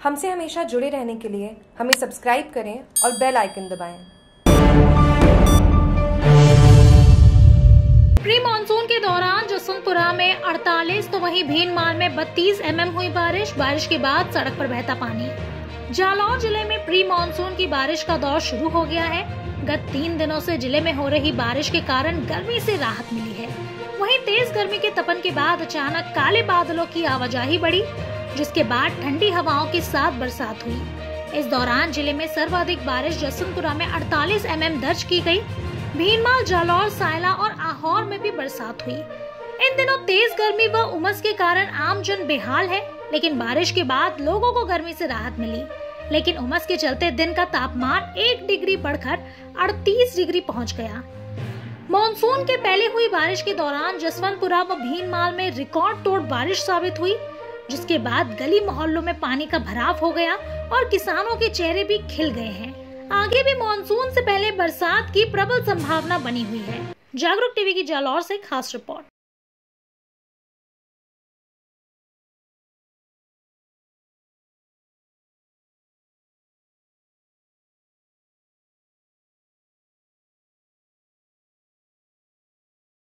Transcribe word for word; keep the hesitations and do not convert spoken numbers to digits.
हमसे हमेशा जुड़े रहने के लिए हमें सब्सक्राइब करें और बेल आइकन दबाएं। प्री मानसून के दौरान जसवंतपुरा में अड़तालीस तो वहीं भीनमाल में बत्तीस एमएम हुई बारिश। बारिश के बाद सड़क पर बहता पानी। जालौर जिले में प्री मानसून की बारिश का दौर शुरू हो गया है। गत तीन दिनों से जिले में हो रही बारिश के कारण गर्मी से राहत मिली है। वहीं तेज गर्मी के तपन के बाद अचानक काले बादलों की आवाजाही बढ़ी, जिसके बाद ठंडी हवाओं के साथ बरसात हुई। इस दौरान जिले में सर्वाधिक बारिश जसवंतपुरा में अड़तालीस एमएम दर्ज की गई। भीनमाल, जालौर, सायला और आहोर में भी बरसात हुई। इन दिनों तेज गर्मी व उमस के कारण आम जन बेहाल है, लेकिन बारिश के बाद लोगों को गर्मी से राहत मिली। लेकिन उमस के चलते दिन का तापमान एक डिग्री बढ़कर अड़तीस डिग्री पहुंच गया। मॉनसून के पहले हुई बारिश के दौरान जसवंतपुरा व भीनमाल में रिकॉर्ड तोड़ बारिश साबित हुई, जिसके बाद गली मोहल्लों में पानी का भराव हो गया और किसानों के चेहरे भी खिल गए हैं। आगे भी मॉनसून से पहले बरसात की प्रबल संभावना बनी हुई है। जागरूक टीवी की जालौर से खास रिपोर्ट।